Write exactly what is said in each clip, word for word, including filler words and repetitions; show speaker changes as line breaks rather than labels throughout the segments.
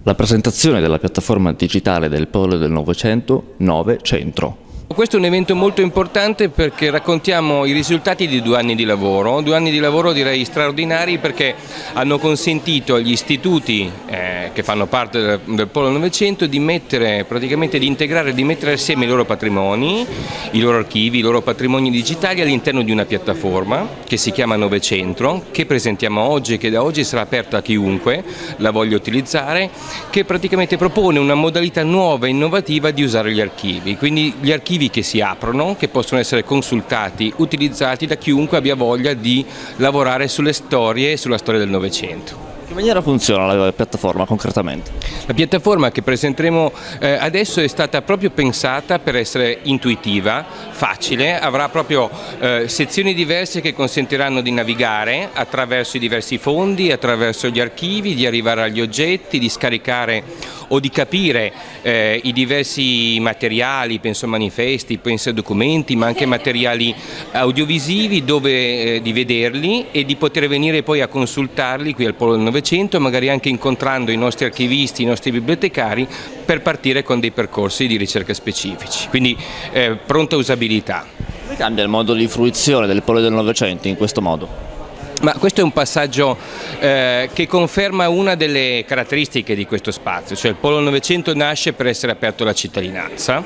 La presentazione della piattaforma digitale del Polo del Novecento Novecentro.
Questo è un evento molto importante perché raccontiamo i risultati di due anni di lavoro, due anni di lavoro direi straordinari perché hanno consentito agli istituti eh, che fanno parte del, del Polo Novecento di mettere, praticamente di integrare, di mettere assieme i loro patrimoni, i loro archivi, i loro patrimoni digitali all'interno di una piattaforma che si chiama Novecentro, che presentiamo oggi e che da oggi sarà aperta a chiunque la voglia utilizzare, che praticamente propone una modalità nuova e innovativa di usare gli archivi, quindi gli archivi che si aprono, che possono essere consultati, utilizzati da chiunque abbia voglia di lavorare sulle storie e sulla storia del Novecento.
In che maniera funziona la piattaforma concretamente?
La piattaforma che presenteremo eh, adesso è stata proprio pensata per essere intuitiva, facile, avrà proprio eh, sezioni diverse che consentiranno di navigare attraverso i diversi fondi, attraverso gli archivi, di arrivare agli oggetti, di scaricare o di capire eh, i diversi materiali, penso a manifesti, penso a documenti, ma anche materiali audiovisivi, dove eh, di vederli e di poter venire poi a consultarli qui al Polo del Novecento, magari anche incontrando i nostri archivisti, i nostri bibliotecari, per partire con dei percorsi di ricerca specifici, quindi eh, pronta usabilità.
Come cambia il modo di fruizione del Polo del Novecento in questo modo?
Ma questo è un passaggio eh, che conferma una delle caratteristiche di questo spazio, cioè il Polo Novecento nasce per essere aperto alla cittadinanza,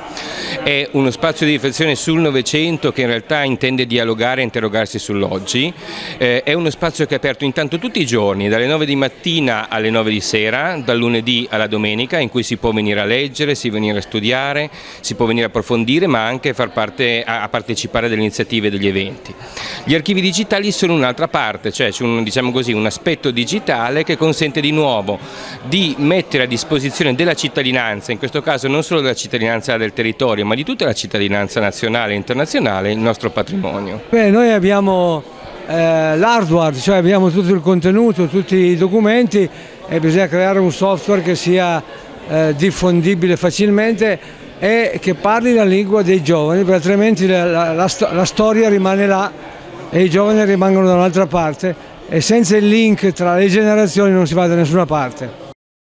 è uno spazio di riflessione sul Novecento che in realtà intende dialogare e interrogarsi sull'oggi, eh, è uno spazio che è aperto intanto tutti i giorni, dalle nove di mattina alle nove di sera, dal lunedì alla domenica, in cui si può venire a leggere, si può venire a studiare, si può venire a approfondire, ma anche far parte, a, a partecipare delle iniziative e degli eventi. Gli archivi digitali sono un'altra parte, cioè c'è un, diciamo così, un aspetto digitale che consente di nuovo di mettere a disposizione della cittadinanza, in questo caso non solo della cittadinanza del territorio, ma di tutta la cittadinanza nazionale e internazionale, il nostro patrimonio.
Beh, noi abbiamo eh, l'hardware, cioè abbiamo tutto il contenuto, tutti i documenti, e bisogna creare un software che sia eh, diffondibile facilmente e che parli la lingua dei giovani, perché altrimenti la, la, la, la storia rimane là e i giovani rimangono da un'altra parte, e senza il link tra le generazioni non si va da nessuna parte.